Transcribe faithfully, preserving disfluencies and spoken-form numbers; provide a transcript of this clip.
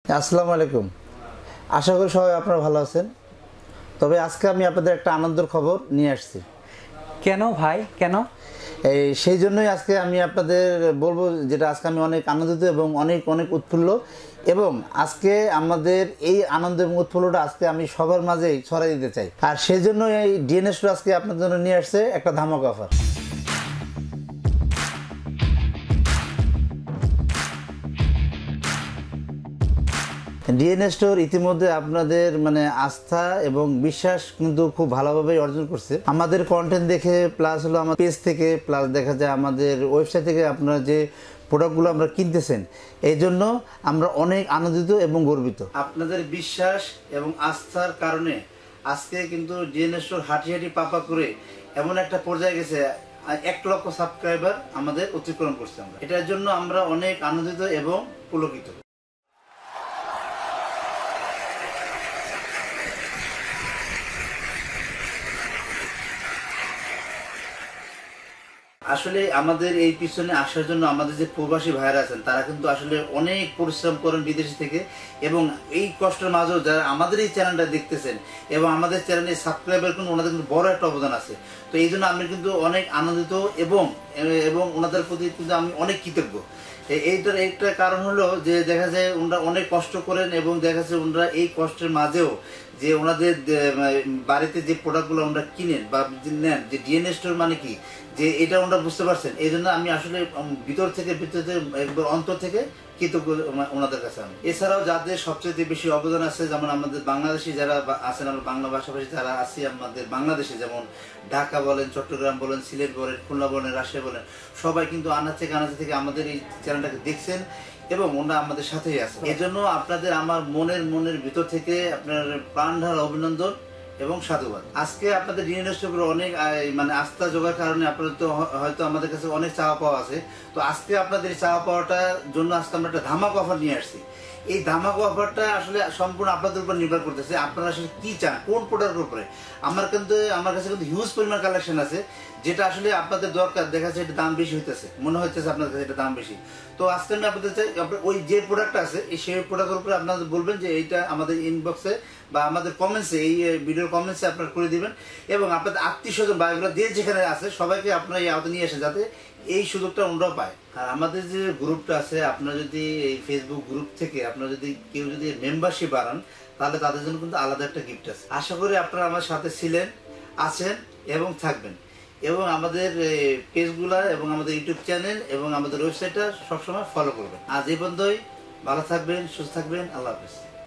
আসসালামু আলাইকুম। আশা করি সবাই আপনারা ভালো আছেন। তবে আজকে আমি আপনাদের একটা আনন্দের খবর নিয়ে আসছি। কেন ভাই, কেন? এই সেই জন্যই আজকে আমি আপনাদের বলবো, যেটা আজকে আমি অনেক আনন্দিত এবং অনেক অনেক উৎফুল্ল, এবং আজকে আমাদের এই আনন্দ এবং উৎফুল্লটা আজকে আমি সবার মাঝেই ছড়াই দিতে চাই। আর সেই জন্য এই ডিএনএস আজকে আপনাদের জন্য নিয়ে আসছে একটা ধামাকা অফার। ডিএনএ স্টোর ইতিমধ্যে আপনাদের মানে আস্থা এবং বিশ্বাস কিন্তু খুব ভালোভাবে অর্জন করছে। আমাদের কন্টেন্ট দেখে, প্লাস হলো আমার পেজ থেকে, প্লাস দেখা যায় আমাদের ওয়েবসাইট থেকে আপনারা যে প্রোডাক্টগুলো আমরা কিনতেছেন, এই জন্য আমরা অনেক আনন্দিত এবং গর্বিত। আপনাদের বিশ্বাস এবং আস্থার কারণে আজকে কিন্তু ডিএনএ স্টোর হাঁটি হাঁটি পাপা করে এমন একটা পর্যায়ে গেছে, এক লক্ষ সাবস্ক্রাইবার আমাদের অতিক্রম করছে। আমরা এটার জন্য আমরা অনেক আনন্দিত এবং পুলকিত। আসলে আমাদের এই পিছনে আসার জন্য আমাদের যে প্রবাসী ভাইরা আছেন, তারা কিন্তু আসলে অনেক পরিশ্রম করেন বিদেশি থেকে, এবং এই কষ্টের মাঝেও যারা আমাদের এই চ্যানেলটা দেখতেছেন এবং আমাদের চ্যানেলে সাবস্ক্রাইবার কিন্তু ওনাদের কিন্তু বড় একটা অবদান আছে। তো এই জন্য আমি কিন্তু অনেক আনন্দিত এবং এবং ওনাদের প্রতি কিন্তু আমি অনেক কৃতজ্ঞ। এইটার একটা কারণ হলো যে দেখা যায় ওনারা অনেক কষ্ট করেন, এবং দেখা যায় ওনারা এই কষ্টের মাঝেও যে ওনাদের বাড়িতে যে প্রোডাক্টগুলো ওনারা কিনেন বা নেন, যে ডিএনএ স্টোর মানে কি, যে এটা ওনারা বুঝতে পারছেন। এই জন্য আমি আসলে ভিতর থেকে ভিতর থেকে একবার অন্তর থেকে কৃতজ্ঞ ওনাদের কাছে। আমি এছাড়াও যাদের সবচেয়ে বেশি অবদান আছে, যেমন আমাদের বাংলাদেশি যারা আছেন, আমরা বাংলা ভাষাভাষী যারা আছি আমাদের বাংলাদেশে, যেমন ঢাকা বলেন, চট্টগ্রাম বলেন, সিলেট বলেন, খুলনা বলেন, রাজশাহী বলেন, সবাই কিন্তু আনাচ থেকে আনাচ থেকে আমাদের এই চ্যানেলটাকে দেখছেন এবং ওনারা আমাদের সাথেই আছে। এই জন্য আপনাদের আমার মনের মনের ভিতর থেকে আপনার প্রাণঢালা অভিনন্দন এবং সাধুবাদ। আজকে আপনাদের ডিএনএ স্টোর অনেক মানে আস্থা জোগার কারণে আপনাদের তো হয়তো আমাদের কাছে অনেক চাওয়া পাওয়া আছে। তো আজকে আপনাদের চাওয়া পাওয়াটার জন্য আজকে আমরা একটা ধামাকা অফার নিয়ে আসছি। এই ধামাকা অফারটা আসলে সম্পূর্ণ আপনাদের উপর নির্ভর করতেছে, আপনারা আসলে কি চান, কোন প্রোডাক্টের উপরে। আমার কিন্তু আমার কাছে কিন্তু হিউজ পরিমাণ কালেকশন আছে, যেটা আসলে আপনাদের দরকার। দেখা যাচ্ছে এটা দাম বেশি হইতেছে, মনে হইতেছে আপনার কাছে এটা দাম বেশি। তো আজকে আমি আপনাদের চাই ওই যে প্রোডাক্ট আছে এই সেই প্রোডাক্টের উপরে আপনাদের বলবেন যে এইটা আমাদের ইনবক্সে বা আমাদের কমেন্টসে, এই ভিডিওর কমেন্টসে আপনারা করে দিবেন, এবং আপনাদের আত্মীয় স্বজন ভাইগুলো যে যেখানে আছে সবাইকে আপনারা এই আওতা নিয়ে আসেন, যাতে এই সুযোগটা ওনারাও পায়। আর আমাদের যে গ্রুপটা আছে, আপনারা যদি এই ফেসবুক গ্রুপ থেকে আপনারা যদি কেউ যদি মেম্বারশিপ বাড়ান, তাহলে তাদের জন্য কিন্তু আলাদা একটা গিফট আছে। আশা করি আপনারা আমার সাথে ছিলেন, আছেন এবং থাকবেন, এবং আমাদের পেজগুলা এবং আমাদের ইউটিউব চ্যানেল এবং আমাদের ওয়েবসাইটটা সবসময় ফলো করবেন। আজ এই পর্যন্তই। ভালো থাকবেন, সুস্থ থাকবেন। আল্লাহ হাফেজ।